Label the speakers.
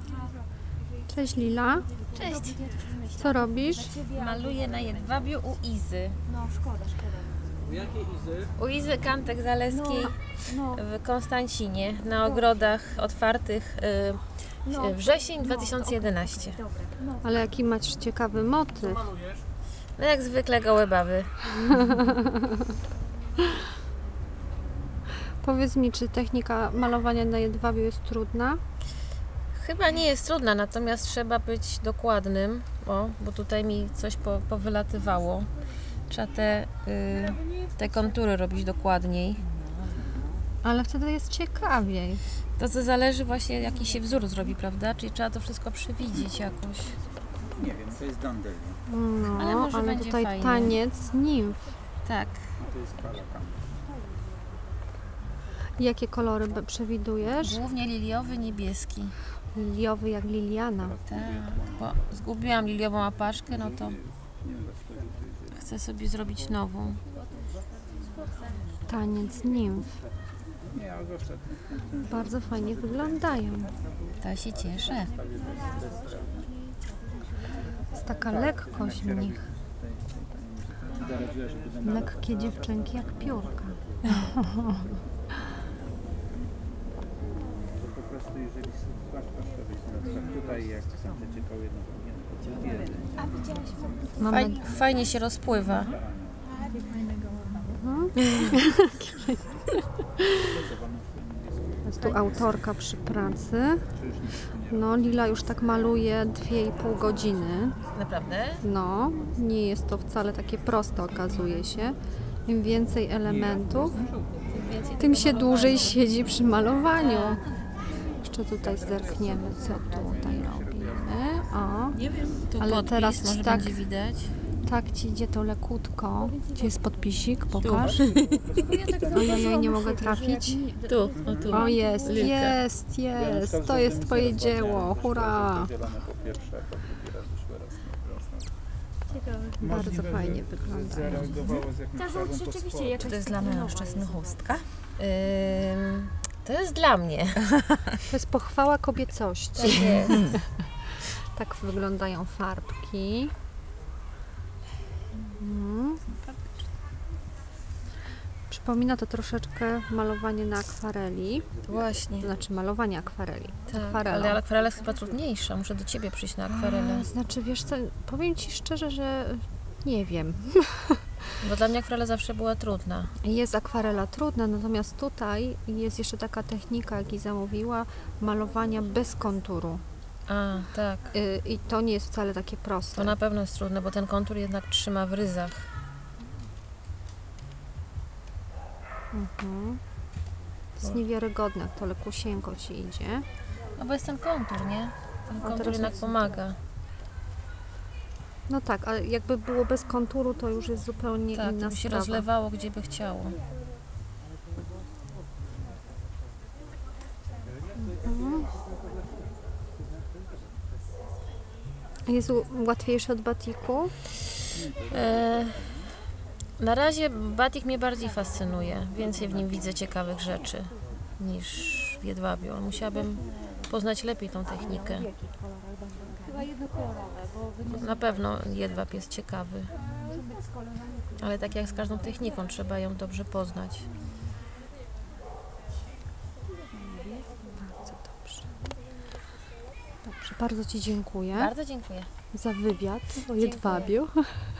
Speaker 1: Cześć Lila.
Speaker 2: Cześć.
Speaker 1: Co robisz?
Speaker 2: Maluję na jedwabiu u Izy.
Speaker 3: No, szkoda.
Speaker 4: U jakiej Izy?
Speaker 2: U Izy Kantek Zaleskiej w Konstancinie na ogrodach otwartych wrzesień 2011.
Speaker 1: Ale jaki masz ciekawy motyw.
Speaker 2: No jak zwykle gołe baby.
Speaker 1: Powiedz mi, czy technika malowania na jedwabiu jest trudna?
Speaker 2: Chyba nie jest trudna, natomiast trzeba być dokładnym, bo tutaj mi coś powylatywało. Trzeba te kontury robić dokładniej.
Speaker 1: Ale wtedy jest ciekawiej.
Speaker 2: To co zależy właśnie jaki się wzór zrobi, prawda? Czyli trzeba to wszystko przewidzieć jakoś.
Speaker 4: Nie wiem, to jest dandelia.
Speaker 1: No,
Speaker 2: Ale może
Speaker 1: ale
Speaker 2: będzie
Speaker 1: tutaj
Speaker 2: fajnie.
Speaker 1: taniec nimf.
Speaker 2: Tak.
Speaker 4: To jest kalakan.
Speaker 1: Jakie kolory przewidujesz?
Speaker 2: Głównie liliowy, niebieski.
Speaker 1: Liliowy jak Liliana.
Speaker 2: Tak, bo zgubiłam liliową apaszkę, no to chcę sobie zrobić nową.
Speaker 1: Taniec nimf.
Speaker 4: Nie, ale zawsze
Speaker 1: Bardzo fajnie wyglądają.
Speaker 2: To się cieszę.
Speaker 1: Jest taka lekkość w nich. Lekkie dziewczynki jak piórka.
Speaker 4: po prostu jeżeli masz na przykład tutaj jak sam przeciekał jedno
Speaker 1: Mamy
Speaker 2: Fajnie się rozpływa.
Speaker 1: Jest tu autorka przy pracy. No, Lila już tak maluje 2,5 godziny.
Speaker 2: Naprawdę?
Speaker 1: No, nie jest to wcale takie proste, okazuje się. Im więcej elementów, tym się dłużej siedzi przy malowaniu. Jeszcze tutaj zerkniemy, co tutaj robimy. O,
Speaker 2: Nie wiem. Tu
Speaker 1: ale
Speaker 2: podpis,
Speaker 1: teraz
Speaker 2: może
Speaker 1: tak-
Speaker 2: będzie widać.
Speaker 1: tak ci idzie to lekutko. Gdzie jest podpisik? Pokaż. Ojej, nie mogę trafić.
Speaker 2: Tu, tu.
Speaker 1: O, jest,
Speaker 2: Lilka.
Speaker 1: jest. To jest twoje dzieło. Hurra!
Speaker 4: zielone po pierwsze, a po drugi raz wyszły raz.
Speaker 1: Bardzo fajnie wygląda.
Speaker 4: Zareagowało z jakimś czarną
Speaker 3: rzeczywiście
Speaker 2: Czy to jest dla mężczyzn chustka? To jest dla mnie.
Speaker 1: To jest pochwała kobiecości.
Speaker 2: Tak jest.
Speaker 1: Tak wyglądają farbki. Mhm. Przypomina to troszeczkę malowanie na akwareli.
Speaker 2: Właśnie.
Speaker 1: Znaczy malowanie akwareli.
Speaker 2: Tak,
Speaker 1: Akwarelą.
Speaker 2: ale akwarela jest chyba trudniejsza. Muszę do Ciebie przyjść na akwarelę.
Speaker 1: Znaczy, wiesz co, powiem Ci szczerze, że nie wiem.
Speaker 2: Bo dla mnie akwarela zawsze była trudna.
Speaker 1: Jest akwarela trudna, natomiast tutaj jest jeszcze taka technika, jak i zamówiła, malowania bez konturu.
Speaker 2: A, tak.
Speaker 1: I to nie jest wcale takie proste.
Speaker 2: To na pewno jest trudne, bo ten kontur jednak trzyma w ryzach.
Speaker 1: To jest niewiarygodne, jak to lekusieńko Ci idzie.
Speaker 2: No bo jest ten kontur, nie? Ten kontur
Speaker 1: teraz
Speaker 2: jednak
Speaker 1: jest-
Speaker 2: pomaga.
Speaker 1: No tak, ale jakby było bez konturu, to już jest zupełnie
Speaker 2: Tak,
Speaker 1: inna
Speaker 2: to by się
Speaker 1: sprawa.
Speaker 2: rozlewało, gdzie by chciało.
Speaker 1: Jest łatwiejszy od batiku?
Speaker 2: Na razie batik mnie bardziej fascynuje. Więcej w nim widzę ciekawych rzeczy niż w jedwabiu. Ale musiałabym poznać lepiej tą technikę.
Speaker 3: Chyba jednokolorowe, bo
Speaker 2: Na pewno jedwab jest ciekawy. Ale tak jak z każdą techniką, trzeba ją dobrze poznać.
Speaker 1: Bardzo dobrze. Dobrze, bardzo Ci dziękuję
Speaker 2: Bardzo dziękuję.
Speaker 1: za wywiad o jedwabiu.